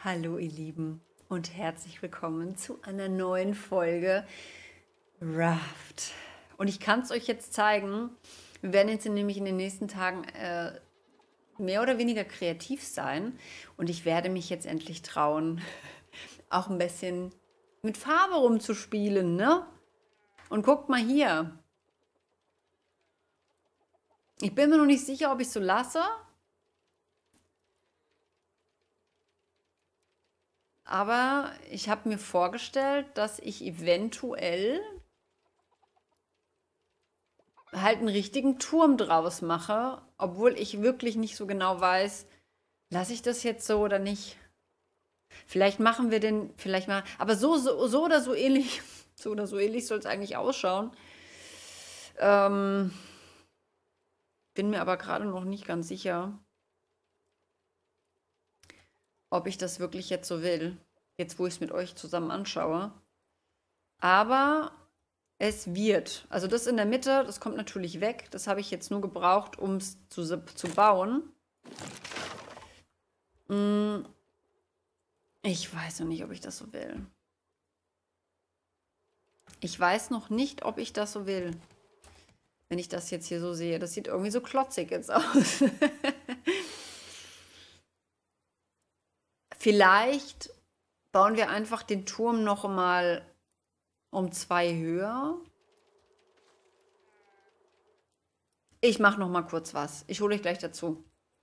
Hallo ihr Lieben und herzlich willkommen zu einer neuen Folge Raft. Und ich kann es euch jetzt zeigen. Wir werden jetzt nämlich in den nächsten Tagen mehr oder weniger kreativ sein. Und ich werde mich jetzt endlich trauen, auch ein bisschen mit Farbe rumzuspielen, ne? Und guckt mal hier. Ich bin mir noch nicht sicher, ob ich es so lasse. Aber ich habe mir vorgestellt, dass ich eventuell halt einen richtigen Turm draus mache, obwohl ich wirklich nicht so genau weiß, lasse ich das jetzt so oder nicht. Vielleicht machen wir den, vielleicht mal, aber so oder so ähnlich, so oder so ähnlich soll es eigentlich ausschauen. Ähm, bin mir aber gerade noch nicht ganz sicher, ob ich das wirklich jetzt so will, jetzt wo ich es mit euch zusammen anschaue. Aber es wird, also das in der Mitte, das kommt natürlich weg. Das habe ich jetzt nur gebraucht, um es zu bauen. Ich weiß noch nicht, ob ich das so will. Ich weiß noch nicht, ob ich das so will. Wenn ich das jetzt hier so sehe. Das sieht irgendwie so klotzig jetzt aus. Vielleicht bauen wir einfach den Turm noch mal um 2 höher. Ich mache noch mal kurz was. Ich hole euch gleich dazu.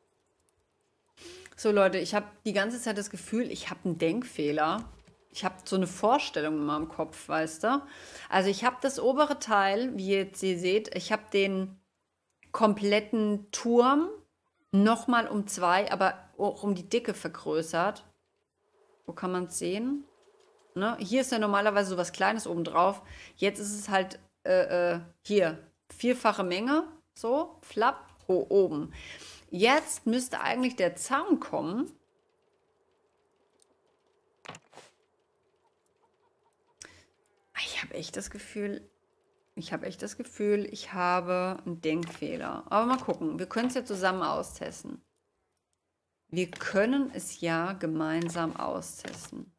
So Leute, ich habe die ganze Zeit das Gefühl, ich habe einen Denkfehler. Ich habe so eine Vorstellung in meinem Kopf, weißt du? Also ich habe das obere Teil, wie jetzt ihr seht, ich habe den kompletten Turm nochmal um 2, aber auch um die Dicke vergrößert. Wo kann man es sehen? Ne? Hier ist ja normalerweise so was Kleines obendrauf. Jetzt ist es halt hier vierfache Menge, so, flapp, oben. Jetzt müsste eigentlich der Zaun kommen. Ich habe echt das Gefühl, ich habe einen Denkfehler. Aber mal gucken, wir können es ja zusammen austesten. Wir können es ja gemeinsam austesten.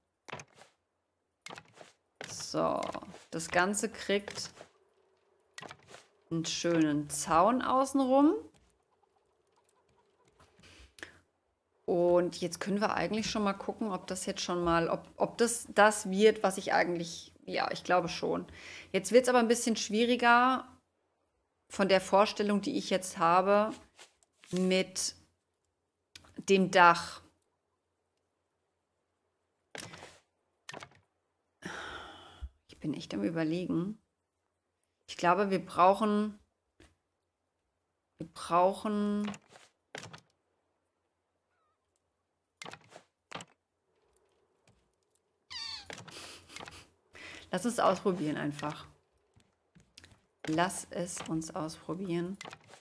So, das Ganze kriegt einen schönen Zaun außenrum. Und jetzt können wir eigentlich schon mal gucken, ob das jetzt schon mal, ob das wird, was ich eigentlich, ja, ich glaube schon. Jetzt wird es aber ein bisschen schwieriger von der Vorstellung, die ich jetzt habe, mit dem Dach. Ich bin echt am Überlegen. Ich glaube, wir brauchen lass es ausprobieren einfach. Lass es uns ausprobieren.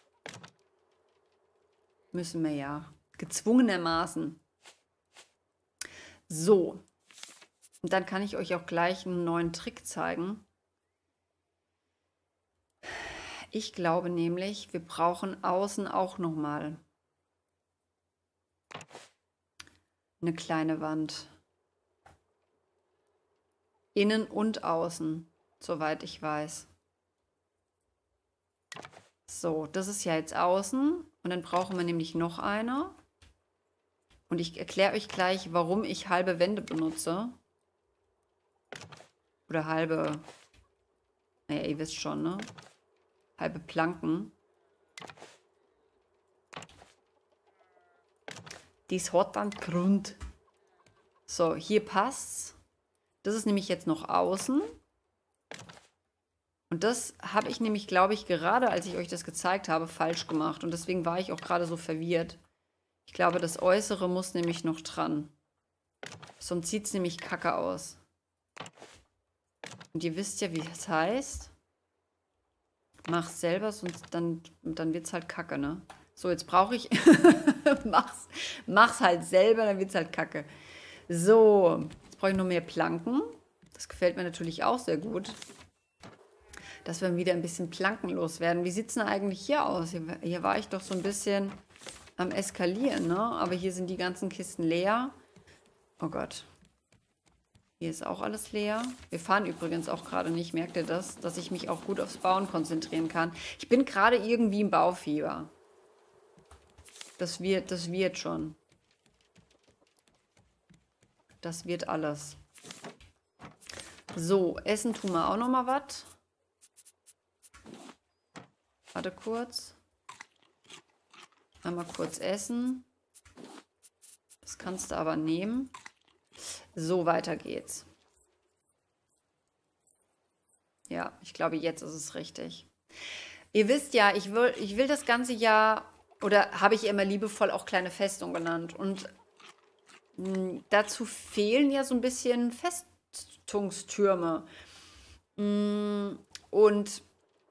Müssen wir ja. Gezwungenermaßen. So. Und dann kann ich euch auch gleich einen neuen Trick zeigen. Ich glaube nämlich, wir brauchen außen auch noch mal eine kleine Wand. Innen und außen, soweit ich weiß. So, das ist ja jetzt außen. Und dann brauchen wir nämlich noch eine. Und ich erkläre euch gleich, warum ich halbe Wände benutze. Oder halbe, naja, ihr wisst schon, ne? Halbe Planken. Dies hat dann Grund. So, hier passt's. Das ist nämlich jetzt noch außen. Und das habe ich nämlich, glaube ich, gerade als ich euch das gezeigt habe, falsch gemacht. Und deswegen war ich auch gerade so verwirrt. Ich glaube, das Äußere muss nämlich noch dran. Sonst sieht es nämlich kacke aus. Und ihr wisst ja, wie das heißt. Mach's selber, sonst dann wird es halt kacke, ne? So, jetzt brauche ich... mach's halt selber, dann wird es halt kacke. So, jetzt brauche ich noch mehr Planken. Das gefällt mir natürlich auch sehr gut. Dass wir wieder ein bisschen plankenlos werden. Wie sieht es denn eigentlich hier aus? Hier war ich doch so ein bisschen am Eskalieren, ne? Aber hier sind die ganzen Kisten leer. Oh Gott. Hier ist auch alles leer. Wir fahren übrigens auch gerade nicht. Merkt ihr das? Dass ich mich auch gut aufs Bauen konzentrieren kann. Ich bin gerade irgendwie im Baufieber. Das wird schon. Das wird alles. So, essen tun wir auch noch mal was. Warte kurz. Einmal kurz essen. Das kannst du aber nehmen. So, weiter geht's. Ja, ich glaube, jetzt ist es richtig. Ihr wisst ja, ich will das ganze Jahr, oder habe ich immer liebevoll auch kleine Festung genannt. Und dazu fehlen ja so ein bisschen Festungstürme. Und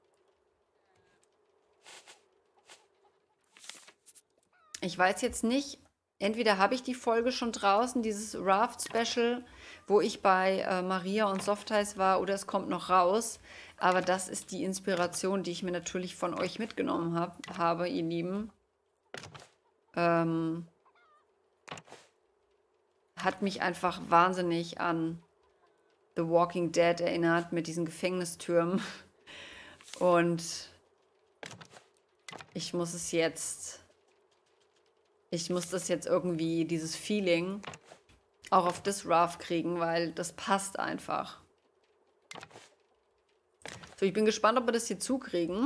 ich weiß jetzt nicht, entweder habe ich die Folge schon draußen, dieses Raft-Special, wo ich bei Maria und Softice war, oder es kommt noch raus. Aber das ist die Inspiration, die ich mir natürlich von euch mitgenommen habe, ihr Lieben. Hat mich einfach wahnsinnig an The Walking Dead erinnert, mit diesen Gefängnistürmen. Und ich muss das jetzt irgendwie, dieses Feeling, auch auf das Raft kriegen, weil das passt einfach. So, ich bin gespannt, ob wir das hier zukriegen.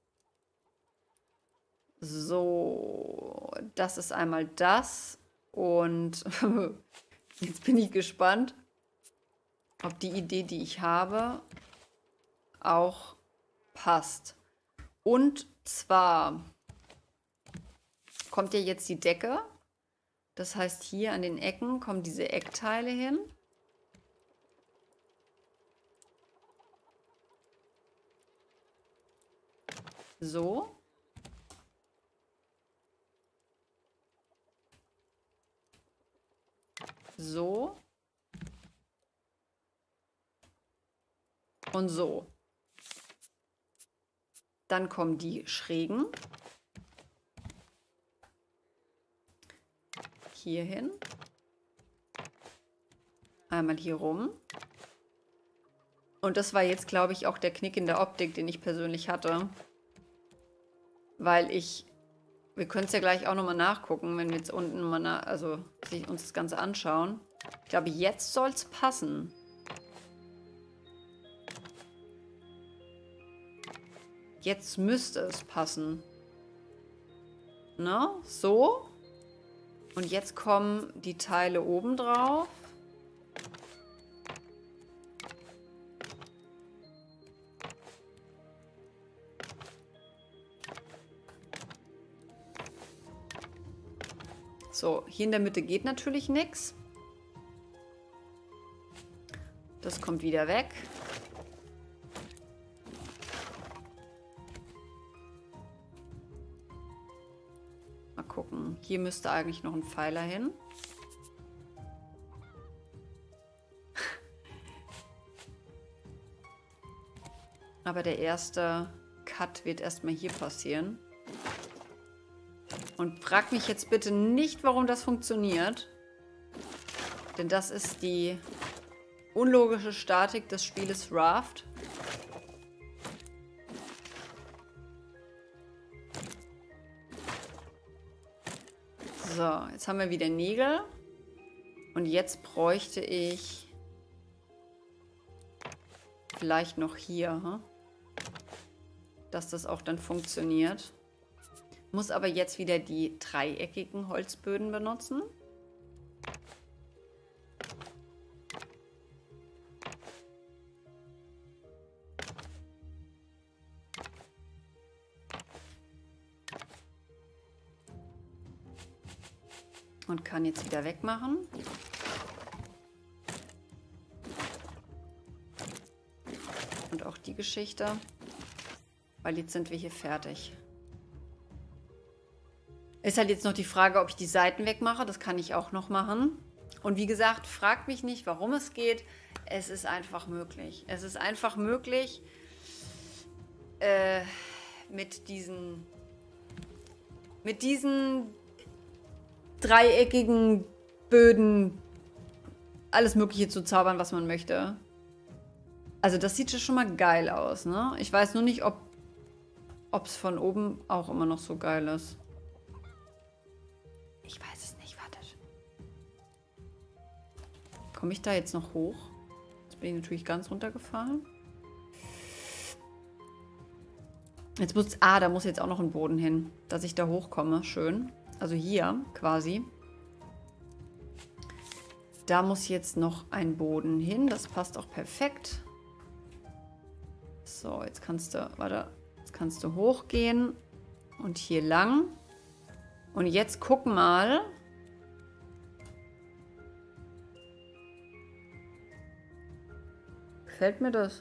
So, das ist einmal das. Und jetzt bin ich gespannt, ob die Idee, die ich habe, auch passt. Und zwar kommt ja jetzt die Decke. Das heißt, hier an den Ecken kommen diese Eckteile hin. So. So. Und so. Dann kommen die schrägen. Hier hin. Einmal hier rum. Und das war jetzt, glaube ich, auch der Knick in der Optik, den ich persönlich hatte. Weil wir können es ja gleich auch nochmal nachgucken, wenn wir jetzt unten mal uns das Ganze anschauen. Ich glaube, jetzt soll es passen. Jetzt müsste es passen. Ne? So. Und jetzt kommen die Teile oben drauf. So, hier in der Mitte geht natürlich nichts. Das kommt wieder weg. Mal gucken. Hier müsste eigentlich noch ein Pfeiler hin. Aber der erste Cut wird erstmal hier passieren. Und frag mich jetzt bitte nicht, warum das funktioniert. Denn das ist die unlogische Statik des Spieles Raft. So, jetzt haben wir wieder Nägel. Und jetzt bräuchte ich vielleicht noch hier, dass das auch dann funktioniert. Muss aber jetzt wieder die dreieckigen Holzböden benutzen. Und kann jetzt wieder wegmachen. Und auch die Geschichte. Weil jetzt sind wir hier fertig. Ist halt jetzt noch die Frage, ob ich die Seiten wegmache. Das kann ich auch noch machen. Und wie gesagt, fragt mich nicht, warum es geht. Es ist einfach möglich. Es ist einfach möglich, mit diesen dreieckigen Böden alles Mögliche zu zaubern, was man möchte. Also das sieht ja schon mal geil aus, ne? Ich weiß nur nicht, ob es von oben auch immer noch so geil ist. Ich weiß es nicht, wartet. Komme ich da jetzt noch hoch? Jetzt bin ich natürlich ganz runtergefallen. Jetzt muss... Ah, da muss jetzt auch noch ein Boden hin, dass ich da hochkomme. Schön. Also hier quasi. Da muss jetzt noch ein Boden hin. Das passt auch perfekt. So, jetzt kannst du... Warte. Jetzt kannst du hochgehen. Und hier lang. Und jetzt guck mal. Gefällt mir das?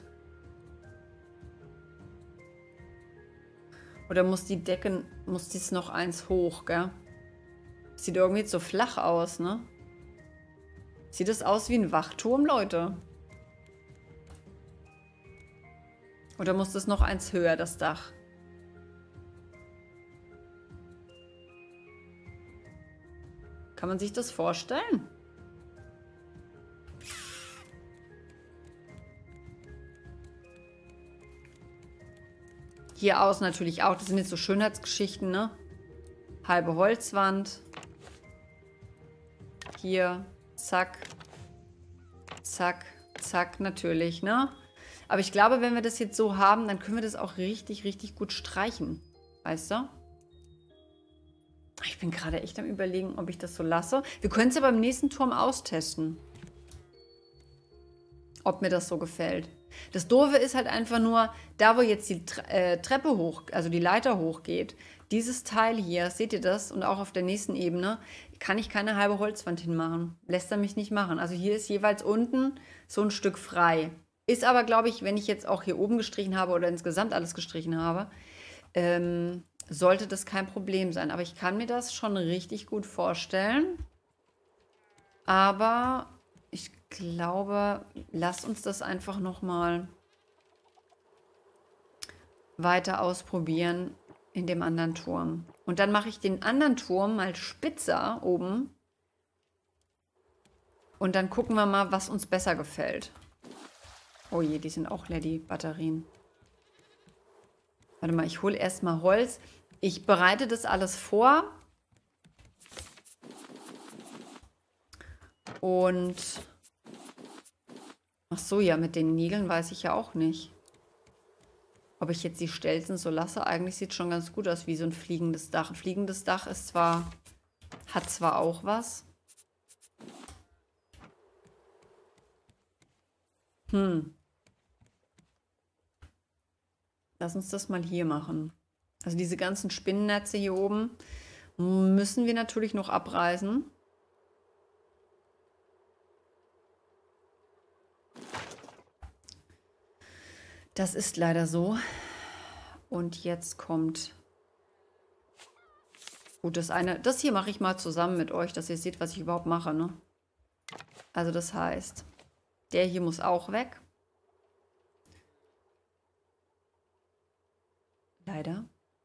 Oder muss die Decke, muss dies noch eins hoch, gell? Sieht irgendwie jetzt so flach aus, ne? Sieht das aus wie ein Wachturm, Leute? Oder muss das noch eins höher, das Dach? Kann man sich das vorstellen? Hier außen natürlich auch. Das sind jetzt so Schönheitsgeschichten, ne? Halbe Holzwand. Hier. Zack. Zack. Zack. Natürlich, ne? Aber ich glaube, wenn wir das jetzt so haben, dann können wir das auch richtig, richtig gut streichen. Weißt du? Ich bin gerade echt am Überlegen, ob ich das so lasse. Wir können es ja beim nächsten Turm austesten. Ob mir das so gefällt. Das Doofe ist halt einfach nur, da wo jetzt die Treppe hoch, also die Leiter hochgeht, dieses Teil hier, seht ihr das? Und auch auf der nächsten Ebene kann ich keine halbe Holzwand hinmachen. Lässt er mich nicht machen. Also hier ist jeweils unten so ein Stück frei. Ist aber, glaube ich, wenn ich jetzt auch hier oben gestrichen habe oder insgesamt alles gestrichen habe, sollte das kein Problem sein. Aber ich kann mir das schon richtig gut vorstellen. Aber ich glaube, lasst uns das einfach nochmal weiter ausprobieren in dem anderen Turm. Und dann mache ich den anderen Turm mal spitzer oben. Und dann gucken wir mal, was uns besser gefällt. Oh je, die sind auch leer, die Batterien. Warte mal, ich hole erstmal Holz. Ich bereite das alles vor. Und... Ach so, ja, mit den Nägeln weiß ich ja auch nicht. Ob ich jetzt die Stelzen so lasse. Eigentlich sieht es schon ganz gut aus, wie so ein fliegendes Dach. Ein fliegendes Dach ist zwar... Hat zwar auch was. Lass uns das mal hier machen. Also diese ganzen Spinnennetze hier oben müssen wir natürlich noch abreißen. Das ist leider so. Und jetzt kommt... Gut, das hier mache ich mal zusammen mit euch, dass ihr seht, was ich überhaupt mache, ne? Also das heißt, der hier muss auch weg. Leider.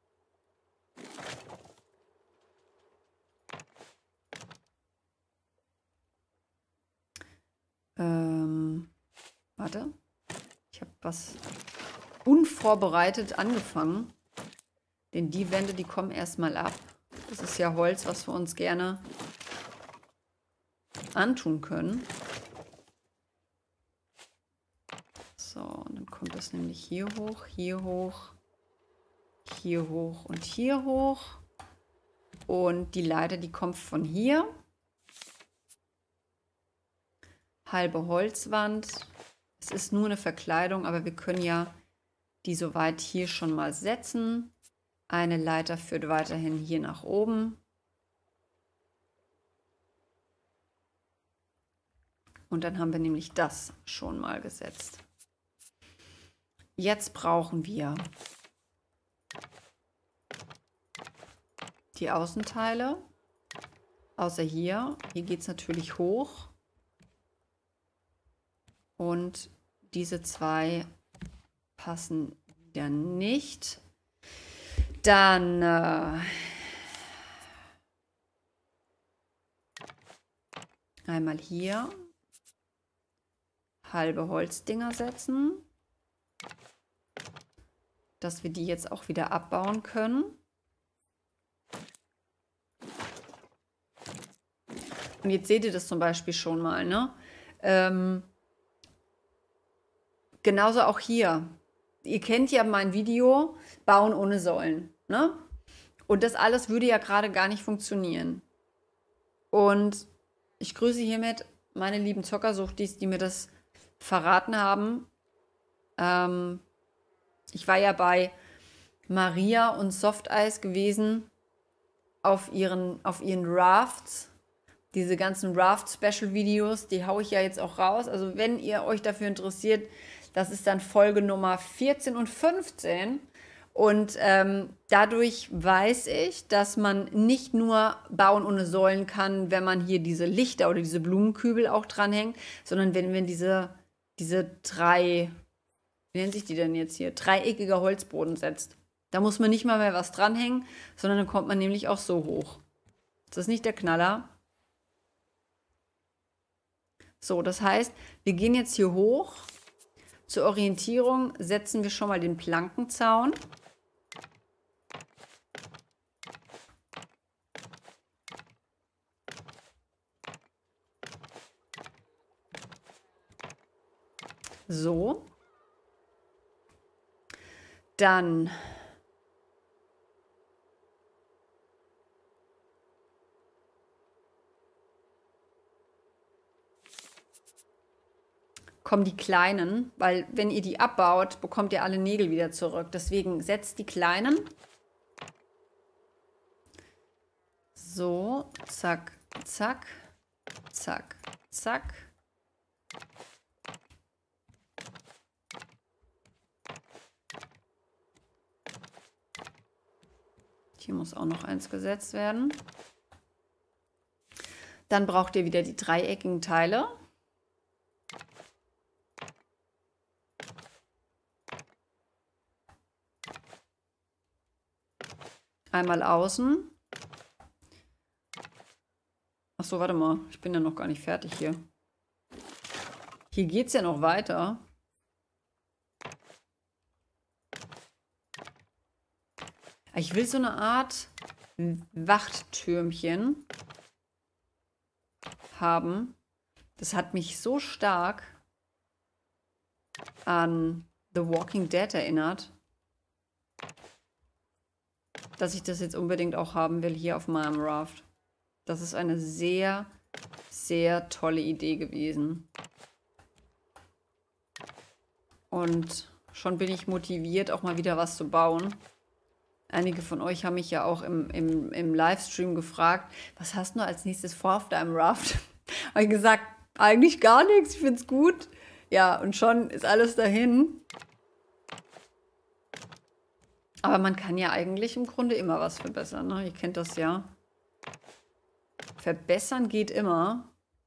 Warte. Ich habe was unvorbereitet angefangen. Denn die Wände, die kommen erstmal ab. Das ist ja Holz, was wir uns gerne antun können. So, und dann kommt das nämlich hier hoch, hier hoch, hier hoch und hier hoch. Und die Leiter, die kommt von hier. Halbe Holzwand. Es ist nur eine Verkleidung, aber wir können ja die soweit hier schon mal setzen. Eine Leiter führt weiterhin hier nach oben. Und dann haben wir nämlich das schon mal gesetzt. Jetzt brauchen wir die Außenteile. Außer hier. Hier geht es natürlich hoch. Und diese zwei passen wieder nicht. Dann einmal hier halbe Holzdinger setzen. Dass wir die jetzt auch wieder abbauen können. Und jetzt seht ihr das zum Beispiel schon mal, ne? Genauso auch hier. Ihr kennt ja mein Video, Bauen ohne Säulen, ne? Und das alles würde ja gerade gar nicht funktionieren. Und ich grüße hiermit meine lieben Zockersuchtis, die mir das verraten haben. Ich war ja bei Maria und Softeis gewesen auf ihren Rafts. Diese ganzen Raft-Special-Videos, die haue ich ja jetzt auch raus. Also wenn ihr euch dafür interessiert, das ist dann Folge Nummer 14 und 15. Und dadurch weiß ich, dass man nicht nur bauen ohne Säulen kann, wenn man hier diese Lichter oder diese Blumenkübel auch dranhängt, sondern wenn wir diese drei, wie nennen sich die denn jetzt hier, dreieckiger Holzboden setzt. Da muss man nicht mal mehr was dranhängen, sondern dann kommt man nämlich auch so hoch. Das ist nicht der Knaller. So, das heißt, wir gehen jetzt hier hoch. Zur Orientierung setzen wir schon mal den Plankenzaun. So. Dann kommen die Kleinen, weil wenn ihr die abbaut, bekommt ihr alle Nägel wieder zurück. Deswegen setzt die Kleinen. So, zack, zack, zack, zack. Hier muss auch noch eins gesetzt werden. Dann braucht ihr wieder die dreieckigen Teile. Einmal außen. Ach so, warte mal. Ich bin ja noch gar nicht fertig hier. Hier geht es ja noch weiter. Ich will so eine Art Wachttürmchen haben. Das hat mich so stark an The Walking Dead erinnert, dass ich das jetzt unbedingt auch haben will hier auf meinem Raft. Das ist eine sehr, sehr tolle Idee gewesen. Und schon bin ich motiviert, auch mal wieder was zu bauen. Einige von euch haben mich ja auch im Livestream gefragt, was hast du als nächstes vor auf deinem Raft? Habe ich gesagt, eigentlich gar nichts, ich finde es gut. Ja, und schon ist alles dahin. Aber man kann ja eigentlich im Grunde immer was verbessern, ne? Ihr kennt das ja. Verbessern geht immer.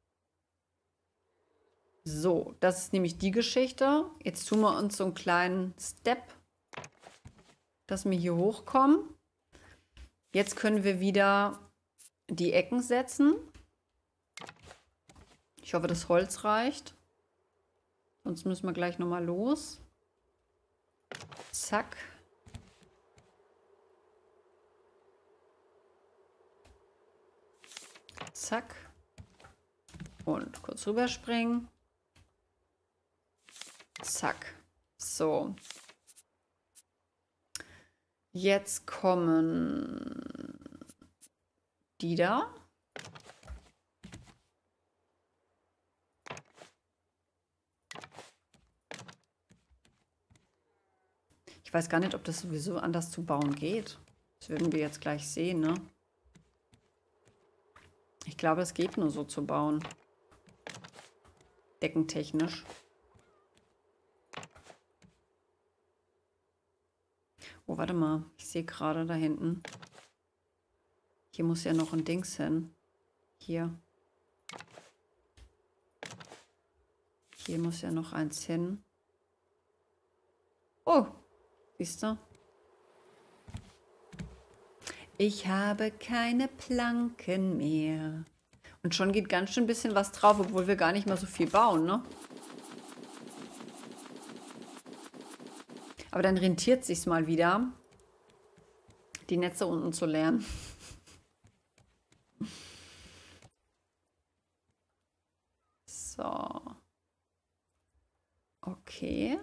So, das ist nämlich die Geschichte. Jetzt tun wir uns so einen kleinen Step, dass wir hier hochkommen. Jetzt können wir wieder die Ecken setzen. Ich hoffe, das Holz reicht. Sonst müssen wir gleich nochmal los. Zack. Zack. Und kurz rüberspringen. Zack. So. Jetzt kommen die da. Ich weiß gar nicht, ob das sowieso anders zu bauen geht. Das werden wir jetzt gleich sehen, ne? Ich glaube, es geht nur so zu bauen. Deckentechnisch. Oh, warte mal. Ich sehe gerade da hinten. Hier muss ja noch ein Dings hin. Hier. Hier muss ja noch eins hin. Oh, siehst du? Ich habe keine Planken mehr. Und schon geht ganz schön ein bisschen was drauf, obwohl wir gar nicht mal so viel bauen, ne? Aber dann rentiert sich's mal wieder, die Netze unten zu leeren. So. Okay.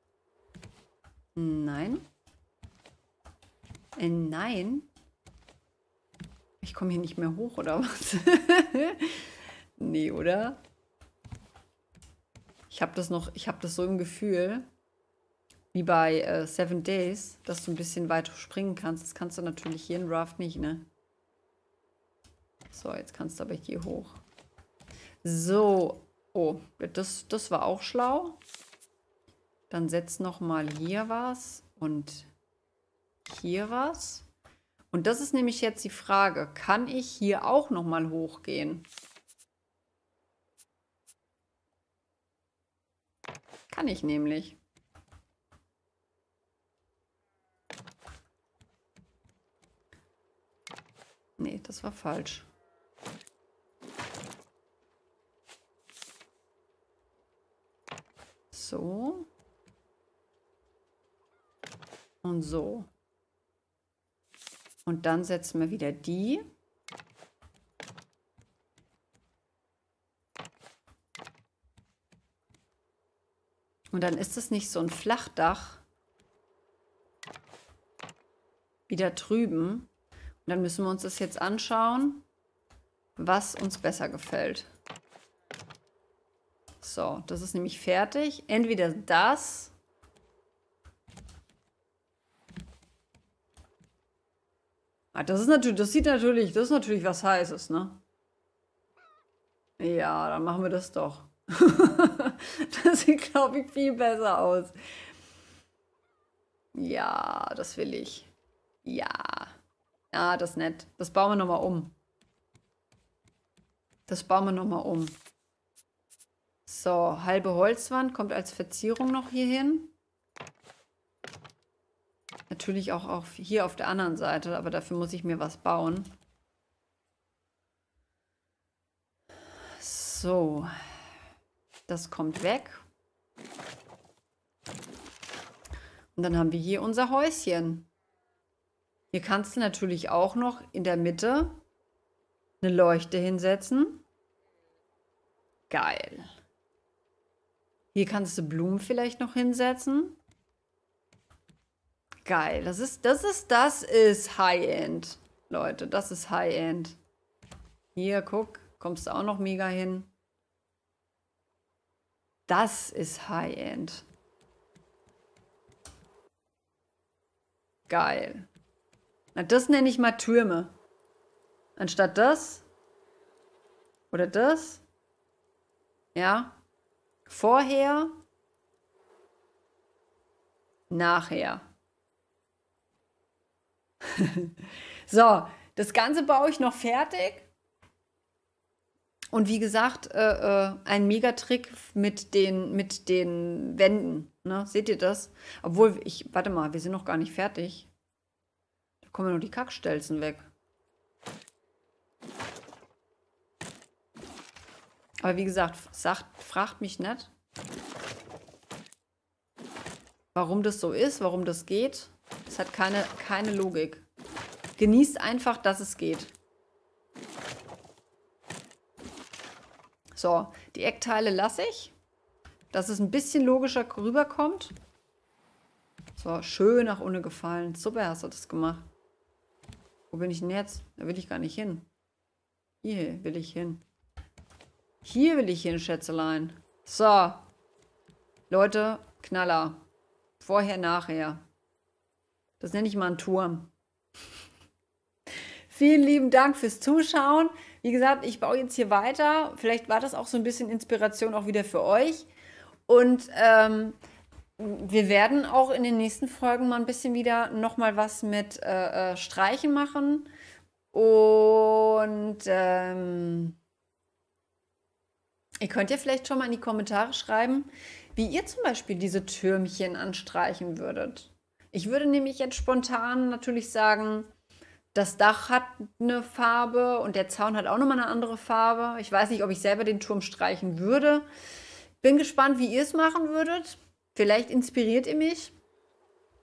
Nein. Nein. Ich komme hier nicht mehr hoch, oder was? Nee, oder? Ich habe das so im Gefühl, wie bei 7 Days, dass du ein bisschen weiter springen kannst. Das kannst du natürlich hier in Raft nicht, ne? So, jetzt kannst du aber hier hoch. So. Oh, das war auch schlau. Dann setz noch mal hier was und hier was. Und das ist nämlich jetzt die Frage, kann ich hier auch noch mal hochgehen? Kann ich nämlich. Nee, das war falsch. So. Und so. Und dann setzen wir wieder die. Und dann ist es nicht so ein Flachdach wie da drüben. Und dann müssen wir uns das jetzt anschauen, was uns besser gefällt. So, das ist nämlich fertig. Entweder das. Das ist natürlich was Heißes, ne? Ja, dann machen wir das doch. Das sieht, glaube ich, viel besser aus. Ja, das will ich. Ja. Ja, das ist nett. Das bauen wir nochmal um. So, halbe Holzwand kommt als Verzierung noch hier hin. Natürlich auch hier auf der anderen Seite, aber dafür muss ich mir was bauen. So. Das kommt weg. Und dann haben wir hier unser Häuschen. Hier kannst du natürlich auch noch in der Mitte eine Leuchte hinsetzen. Geil. Hier kannst du Blumen vielleicht noch hinsetzen. Geil. Das ist High-End. Leute, das ist High-End. Hier, guck, kommst du auch noch mega hin. Das ist High-End. Geil. Na, das nenne ich mal Türme. Anstatt das. Oder das. Ja. Vorher. Nachher. So, das Ganze baue ich noch fertig. Und wie gesagt, ein Megatrick mit den Wänden. Ne? Seht ihr das? Obwohl, warte mal, wir sind noch gar nicht fertig. Da kommen noch die Kackstelzen weg. Aber wie gesagt, fragt mich nicht, warum das so ist, warum das geht. Es hat keine Logik. Genießt einfach, dass es geht. So, die Eckteile lasse ich, dass es ein bisschen logischer rüberkommt. So, schön nach unten gefallen. Super, hast du das gemacht. Wo bin ich denn jetzt? Da will ich gar nicht hin. Hier will ich hin. Hier will ich hin, Schätzelein. So. Leute, Knaller. Vorher, nachher. Das nenne ich mal einen Turm. Vielen lieben Dank fürs Zuschauen. Wie gesagt, ich baue jetzt hier weiter. Vielleicht war das auch so ein bisschen Inspiration auch wieder für euch. Und wir werden auch in den nächsten Folgen mal ein bisschen wieder nochmal was mit Streichen machen. Und ihr könnt ja vielleicht schon mal in die Kommentare schreiben, wie ihr zum Beispiel diese Türmchen anstreichen würdet. Ich würde nämlich jetzt spontan natürlich sagen, das Dach hat eine Farbe und der Zaun hat auch nochmal eine andere Farbe. Ich weiß nicht, ob ich selber den Turm streichen würde. Bin gespannt, wie ihr es machen würdet. Vielleicht inspiriert ihr mich.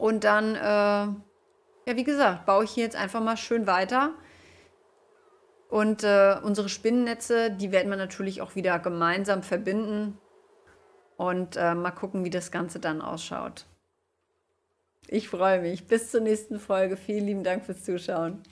Und dann, ja, wie gesagt, baue ich hier jetzt einfach mal schön weiter. Und unsere Spinnennetze, die werden wir natürlich auch wieder gemeinsam verbinden und mal gucken, wie das Ganze dann ausschaut. Ich freue mich. Bis zur nächsten Folge. Vielen lieben Dank fürs Zuschauen.